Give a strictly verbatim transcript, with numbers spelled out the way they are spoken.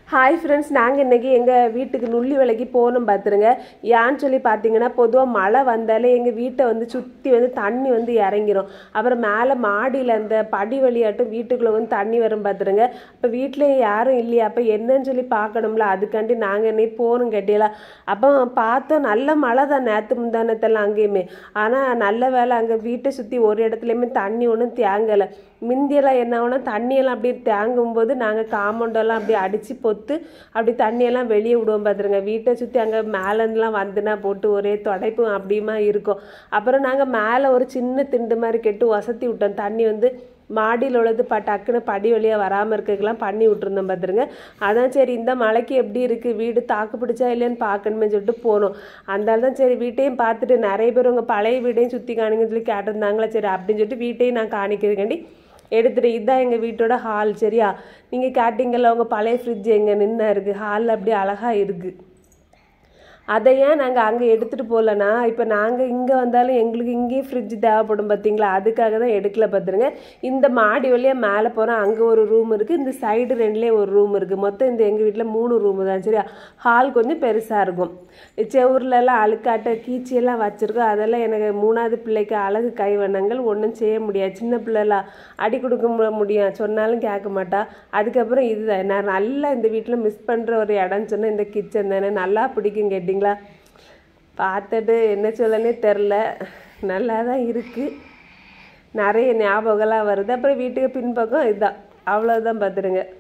Hi friends, நாங்கள் இன்றைக்கி எங்கள் வீட்டுக்கு நுள்ளி விலைக்கு போகணும் பார்த்துருங்க. ஏன்னு சொல்லி பார்த்தீங்கன்னா, பொதுவாக மழை வந்தாலே எங்கள் வீட்டை வந்து சுற்றி வந்து தண்ணி வந்து இறங்கிரும். அப்புறம் மேலே மாடியில் அந்த படி வழியாட்டும் வீட்டுக்குள்ளே வந்து தண்ணி வரும் பார்த்துருங்க. அப்போ வீட்டில் யாரும் இல்லையா, அப்போ என்னன்னு சொல்லி பார்க்கணும்ல, அதுக்காண்டி நாங்கள் இன்னைக்கு போகணும் கேட்டீங்களா. அப்போ பார்த்தோம், நல்ல மழை தான் நேற்று முந்தானத்தெல்லாம் அங்கேயுமே. ஆனால் நல்ல வேலை அங்கே வீட்டை சுற்றி ஒரு இடத்துலையுமே தண்ணி ஒன்றும் தேங்கலை. மிந்தியெல்லாம் என்ன ஆகுனா, தண்ணியெல்லாம் அப்படியே தேங்கும்போது நாங்கள் காம்பவுண்டெல்லாம் அப்படியே அடித்து பொத்து அப்படி தண்ணியெல்லாம் வெளியே விடுவோம் பார்த்துருங்க. வீட்டை சுற்றி அங்கே மேலேருந்துலாம் வந்துனா போட்டு ஒரே துடைப்பு அப்படியுமா இருக்கும். அப்புறம் நாங்கள் மேலே ஒரு சின்ன திண்டு மாதிரி கெட்டு வசத்தி விட்டோம். தண்ணி வந்து மாடியில் உள்ளது ப டக்குன்னு படி வழியாக வராமல் இருக்கிறதுக்கெல்லாம் பண்ணி விட்டுருந்தோம் பார்த்துருங்க. அதான் சரி, இந்த மழைக்கு எப்படி இருக்குது, வீடு தாக்கு பிடிச்சா இல்லைன்னு பார்க்கணுமே சொல்லிட்டு போனோம். அதனால தான் சரி வீட்டையும் பார்த்துட்டு, நிறைய பேர் உங்கள் பழைய வீட்டையும் சுற்றி காணிங்கன்னு சொல்லி கேட்டிருந்தாங்களா, சரி அப்படின்னு சொல்லிட்டு வீட்டையும் நான் காணிக்கிறதுக்காண்டி எடுத்துகிட்டு, இதுதான் எங்கள் வீட்டோட ஹால். சரியா, நீங்கள் கேட்டிங்கல்ல உங்கள் பழைய ஃப்ரிட்ஜ் எங்கே நின்று இருக்குது, ஹாலில் அப்படியே அழகாக இருக்குது. அதை ஏன் நாங்கள் அங்கே எடுத்துகிட்டு போகலன்னா, இப்போ நாங்கள் இங்கே வந்தாலும் எங்களுக்கு இங்கேயும் ஃப்ரிட்ஜ் தேவைப்படும் பார்த்தீங்களா, அதுக்காக தான் எடுக்கல பார்த்துருங்க. இந்த மாடி வழியாக மேலே போகிறோம், அங்கே ஒரு ரூம் இருக்குது, இந்த சைடு ரெண்டுலேயே ஒரு ரூம் இருக்குது. மொத்தம் இந்த எங்கள் வீட்டில் மூணு ரூமு தான். சரியா, ஹால் கொஞ்சம் பெருசாக இருக்கும். செவுர்லெல்லாம் அழுக்காட்ட கீச்சியெல்லாம் வச்சுருக்கோம். அதெல்லாம் எனக்கு மூணாவது பிள்ளைக்கு அழகு கைவண்ணங்கள், ஒன்றும் செய்ய முடியாது. சின்ன பிள்ளைலாம் அடி கொடுக்க முடியும், சொன்னாலும் கேட்க மாட்டா. அதுக்கப்புறம் இதுதான் நான் நல்லா இந்த வீட்டில் மிஸ் பண்ணுற ஒரு இடம்னு சொன்னால் இந்த கிச்சன் தானே. நல்லா பிடிக்கும் கேட்டிங்களா. பார்த்துட்டு என்ன சொல்லனே தெரில, நல்லா தான் இருக்குது, நிறைய ஞாபகம்லாம் வருது. அப்புறம் வீட்டுக்கு பின்பக்கம் இதுதான், அவ்வளோதான் பார்த்துருங்க.